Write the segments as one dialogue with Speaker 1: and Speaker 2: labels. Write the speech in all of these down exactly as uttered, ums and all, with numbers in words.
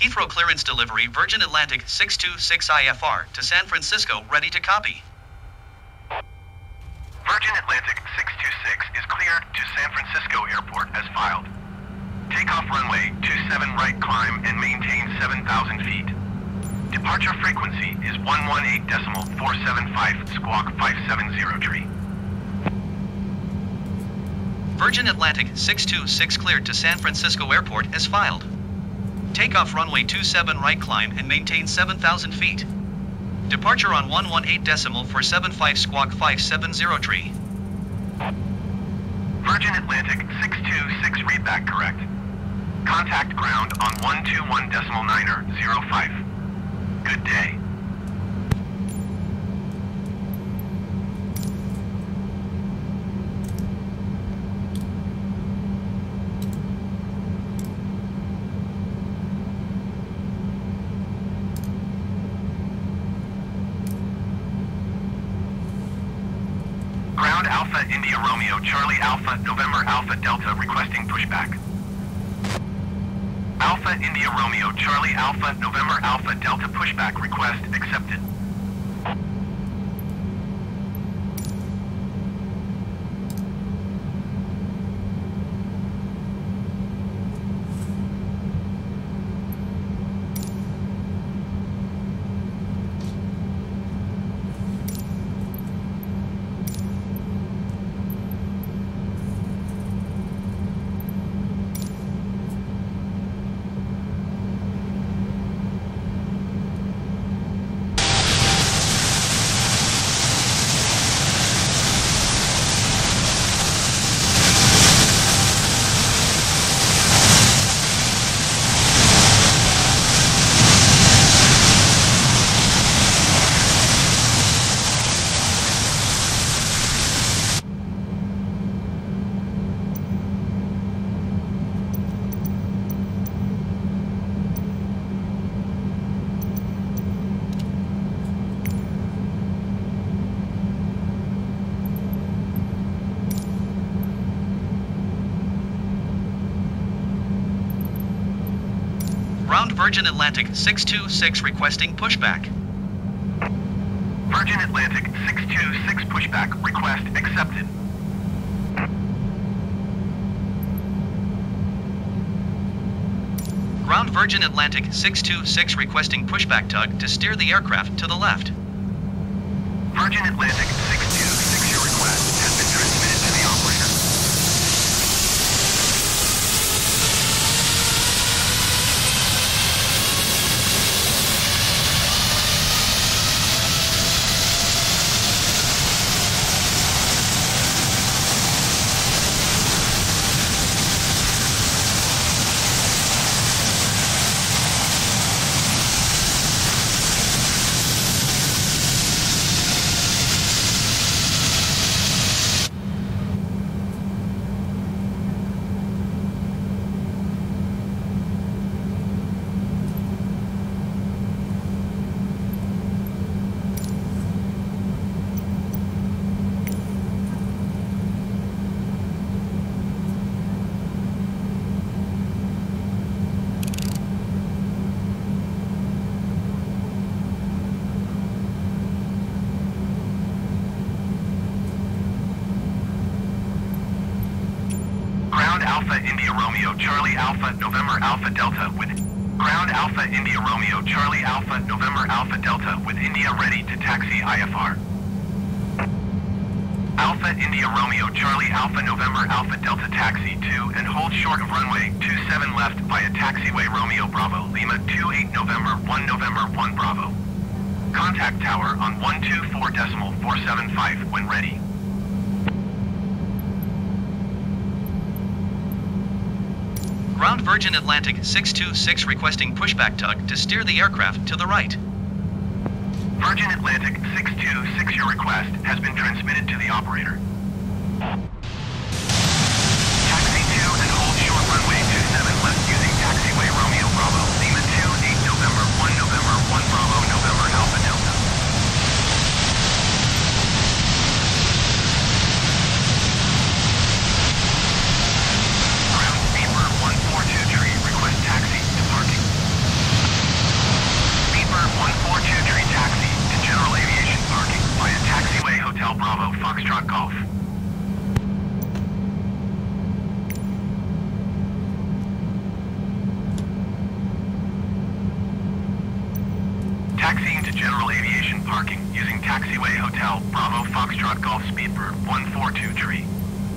Speaker 1: Heathrow clearance delivery Virgin Atlantic six two six I F R to San Francisco, ready to copy.
Speaker 2: Virgin Atlantic six two six is cleared to San Francisco Airport as filed. Takeoff runway two seven right climb and maintain seven thousand feet. Departure frequency is one one eight decimal four seven five squawk five seven zero tree.
Speaker 1: Virgin Atlantic six two six cleared to San Francisco Airport as filed. Takeoff runway two seven right climb and maintain seven thousand feet. Departure on one one eight decimal four seven five squawk five seven zero tree.
Speaker 2: Virgin Atlantic six two six readback correct. Contact ground on one two one decimal niner zero five. Good day. Ground Alpha India Romeo Charlie Alpha November Alpha Delta requesting pushback. Alpha India Romeo Charlie Alpha November Alpha Delta pushback request accepted.
Speaker 1: Ground Virgin Atlantic six two six requesting pushback.
Speaker 2: Virgin Atlantic six two six pushback request accepted.
Speaker 1: Ground Virgin Atlantic six two six requesting pushback tug to steer the aircraft to the left.
Speaker 2: Virgin Atlantic six two six, your request has been transmitted to the operator. Alpha India Romeo Charlie Alpha November Alpha Delta with Ground Alpha India Romeo Charlie Alpha November Alpha Delta with India ready to taxi I F R. Alpha India Romeo Charlie Alpha November Alpha Delta taxi to and hold short of runway two seven left via taxiway Romeo Bravo Lima two eight November one November one Bravo. Contact tower on one two four decimal four seven five when ready.
Speaker 1: Ground Virgin Atlantic six two six requesting pushback tug to steer the aircraft to the right.
Speaker 2: Virgin Atlantic six two six, your request has been transmitted to the operator. Taxi to and hold short runway two seven left using taxiway Romeo Bravo Lima two eight November one November one Bravo November Alpha Delta. Ground Beaver one four two tree, request taxi to parking. Bravo Foxtrot Golf. Taxiing to general aviation parking using Taxiway Hotel Bravo Foxtrot Golf Speedbird one four two tree.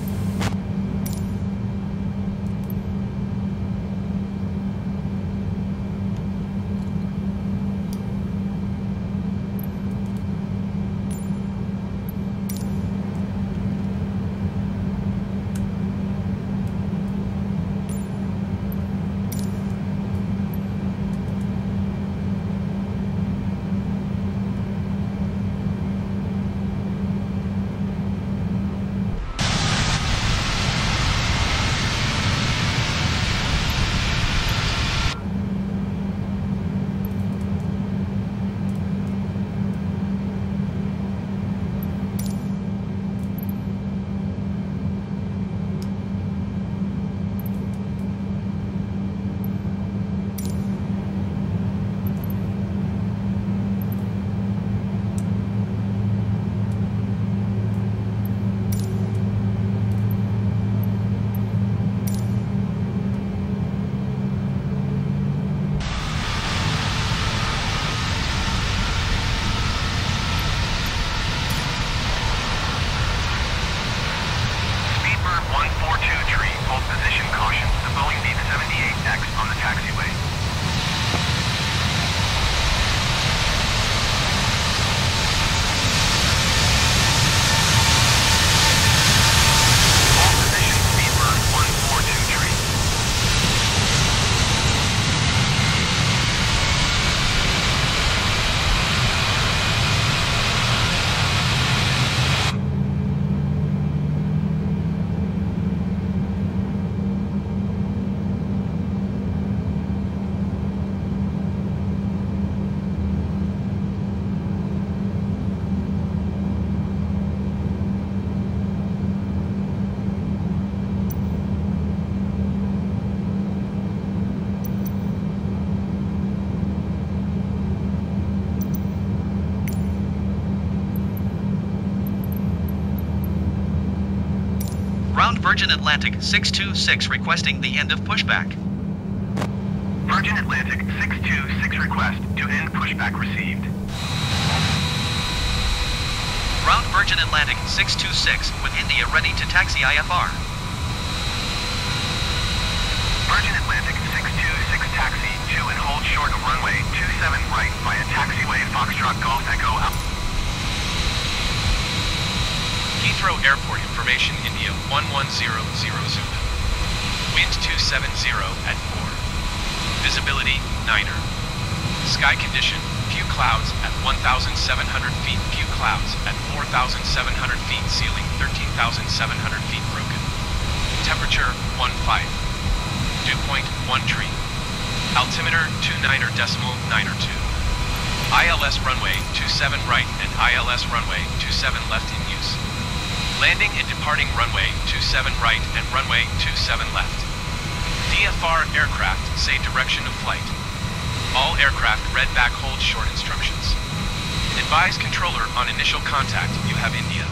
Speaker 1: Virgin Atlantic six two six requesting the end of pushback.
Speaker 2: Virgin Atlantic six two six request to end pushback received.
Speaker 1: Ground Virgin Atlantic six two six with India ready to taxi I F R.
Speaker 2: Virgin Atlantic six two six taxi to and hold short of runway two seven right via taxiway Foxtrot Golf Echo out.
Speaker 3: Heathrow Airport information, India one one zero zero Zulu. Wind two seven zero at four. Visibility niner. Sky condition, few clouds at one thousand seven hundred feet, few clouds at four thousand seven hundred feet, ceiling thirteen thousand seven hundred feet broken. Temperature one five. Dew point one tree. Altimeter two niner decimal niner two. I L S runway two seven right and I L S runway two seven left in use. Landing and departing runway two seven right and runway two seven left. D F R aircraft say direction of flight. All aircraft read back hold short instructions. Advise controller on initial contact, you have India.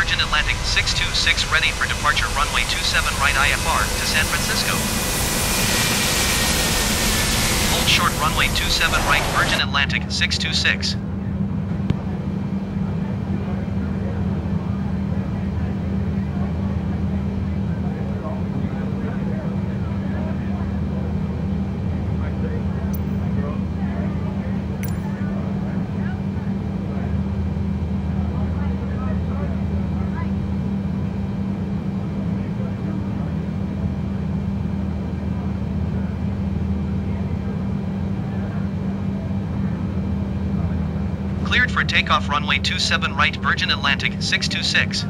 Speaker 1: Virgin Atlantic six two six ready for departure runway two seven right I F R to San Francisco. Hold short runway two seven right Virgin Atlantic six two six. Cleared for takeoff runway two seven right Virgin Atlantic six two six.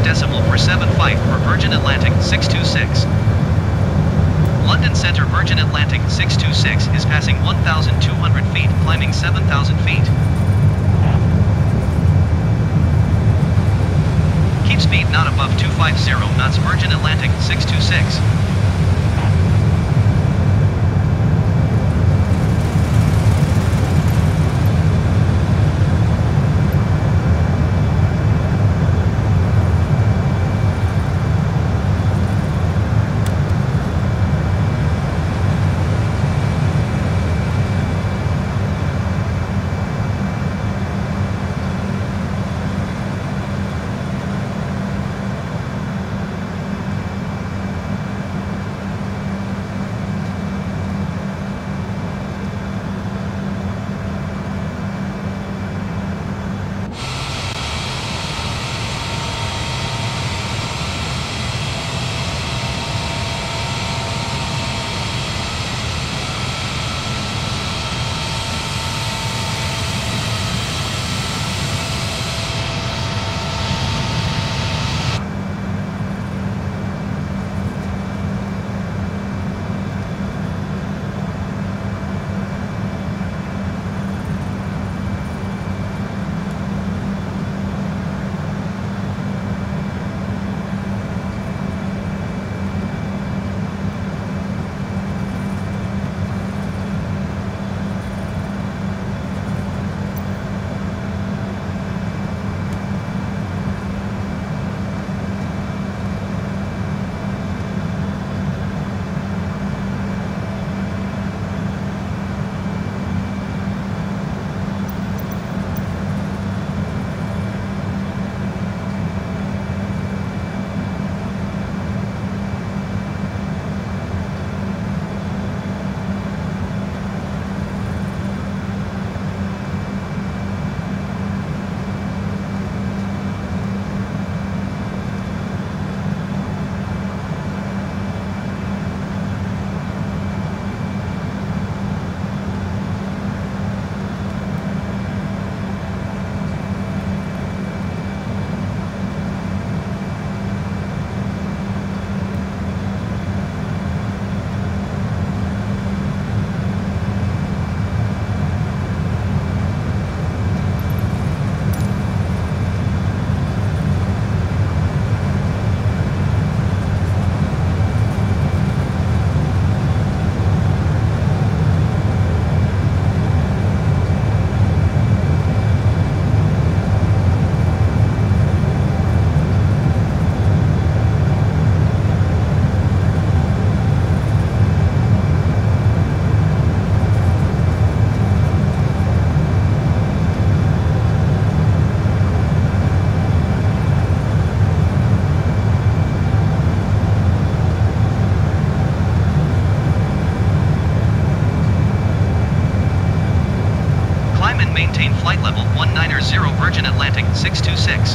Speaker 1: decimal per seven five for Virgin Atlantic six two six. London Center Virgin Atlantic six two six is passing one thousand two hundred feet, climbing seven thousand feet. Keep speed not above two fifty knots Virgin Atlantic six two six. Maintain flight level one nine zero Virgin Atlantic six two six.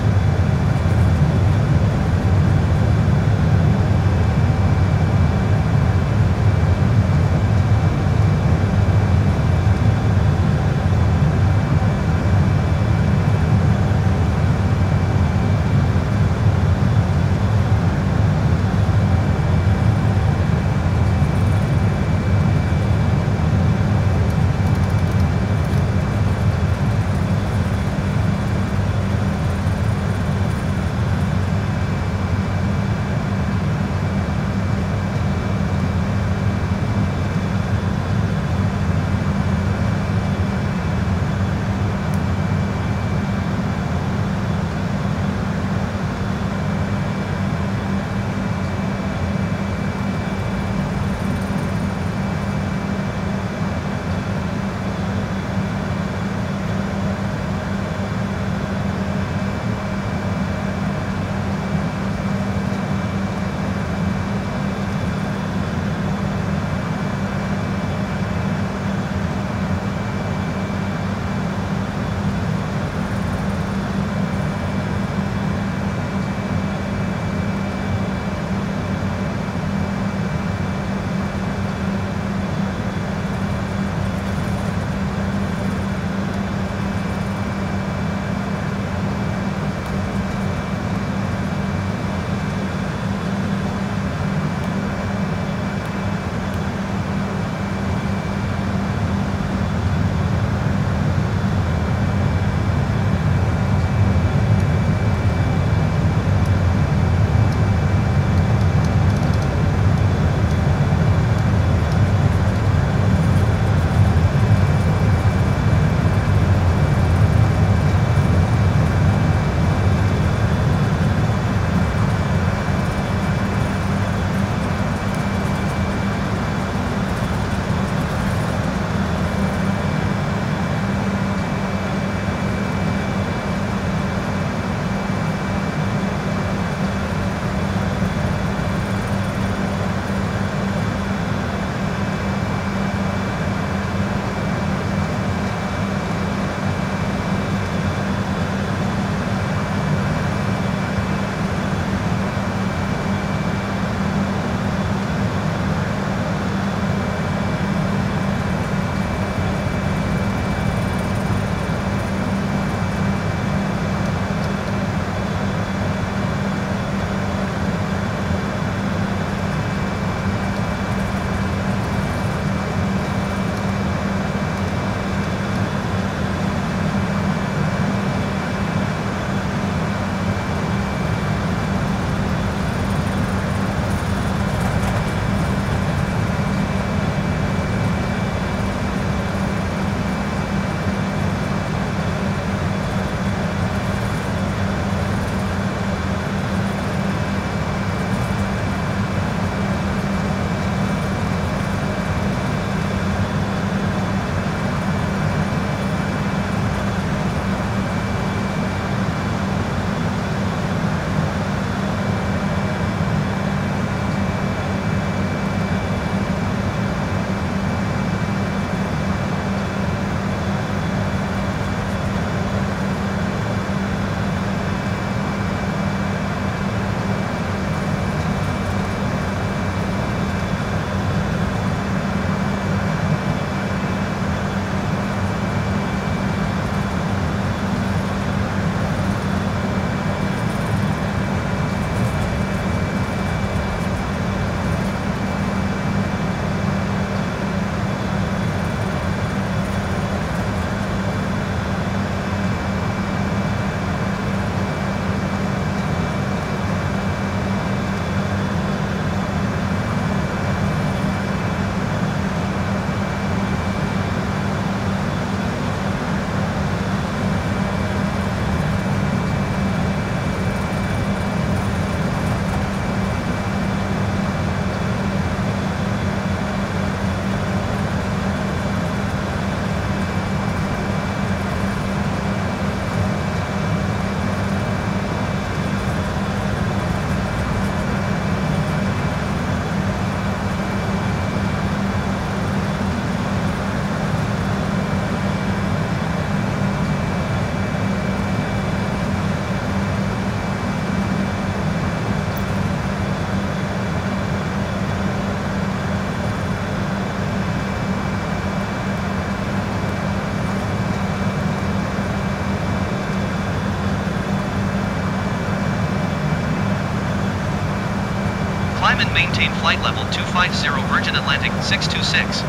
Speaker 1: Climb and maintain flight level two five zero Virgin Atlantic six two six.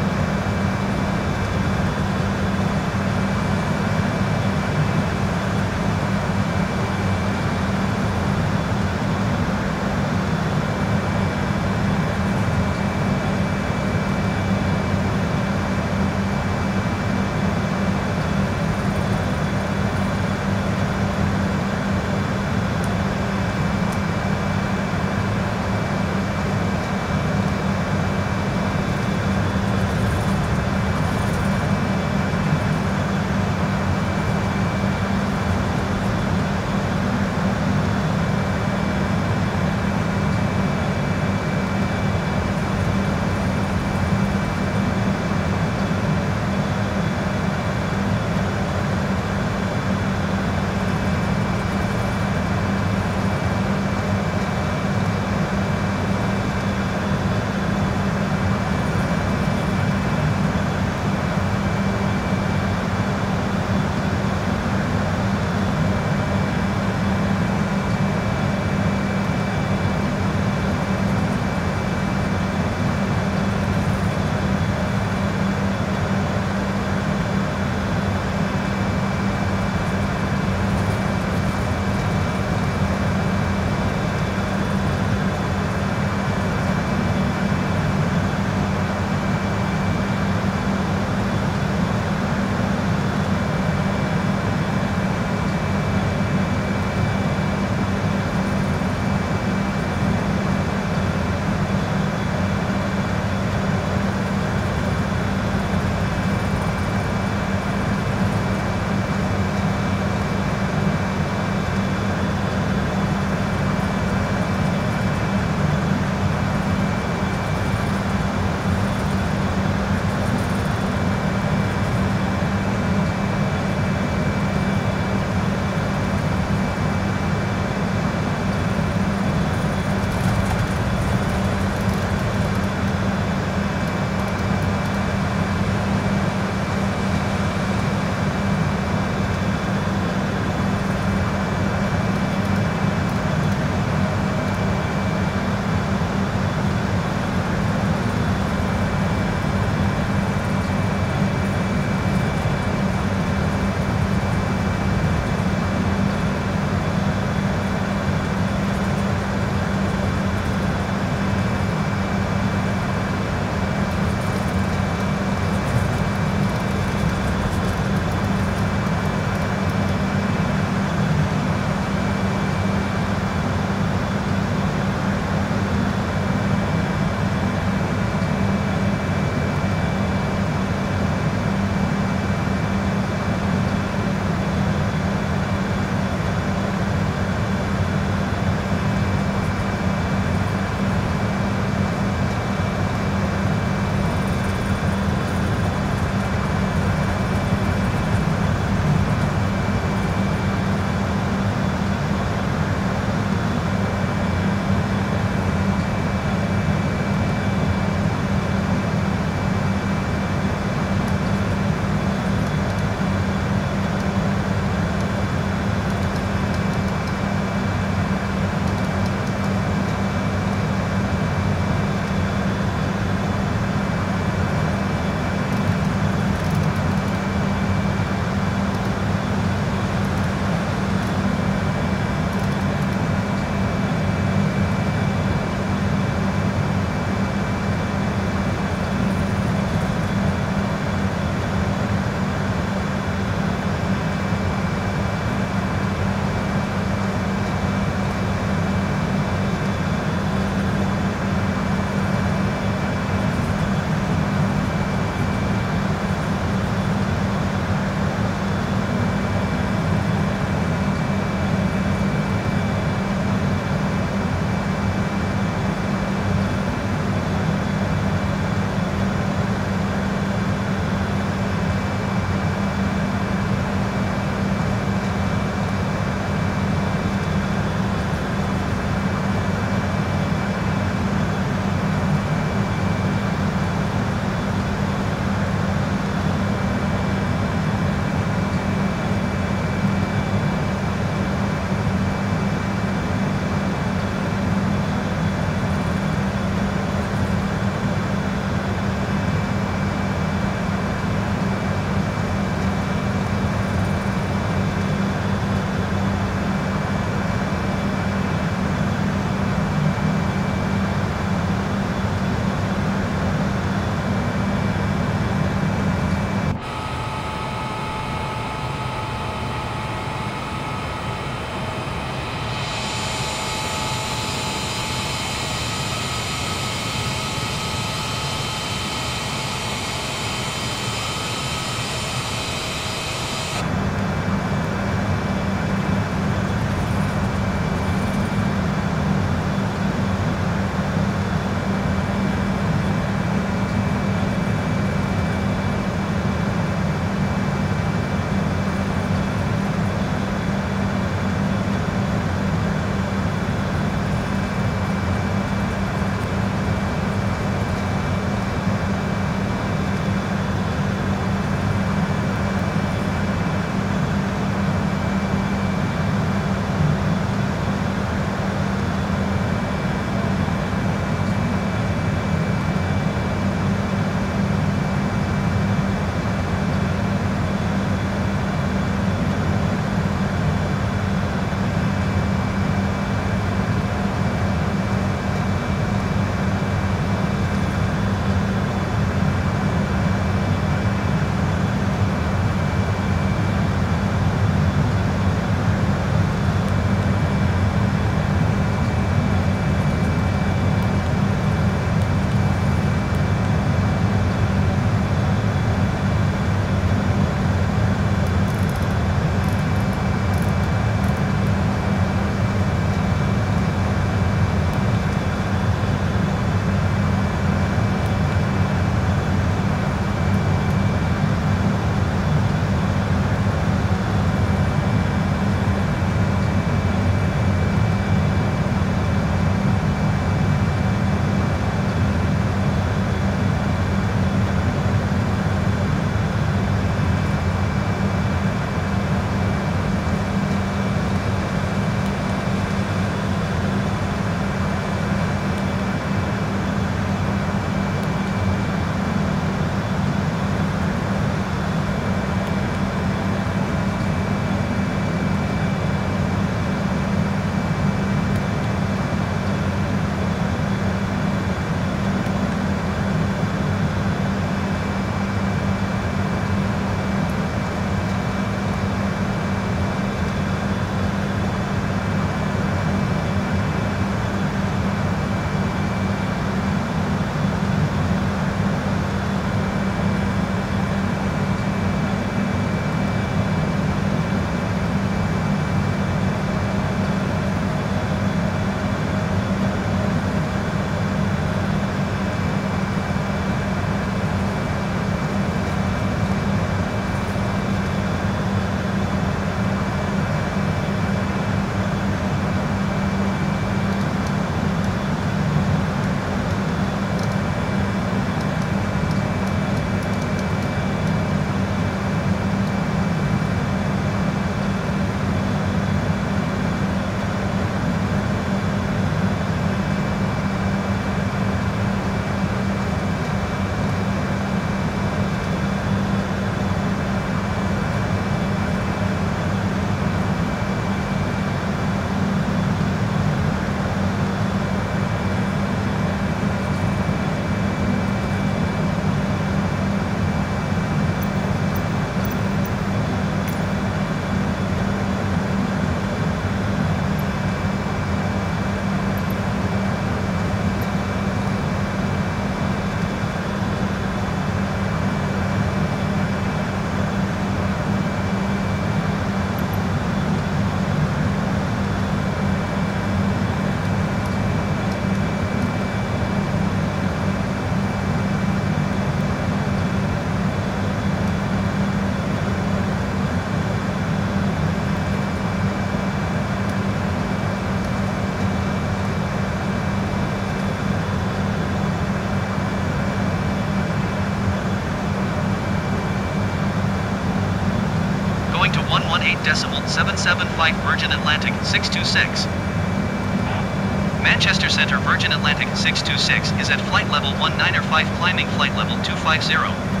Speaker 1: decimal seven seven five Virgin Atlantic six two six. Manchester Center Virgin Atlantic six two six is at flight level one nine five climbing flight level two five zero.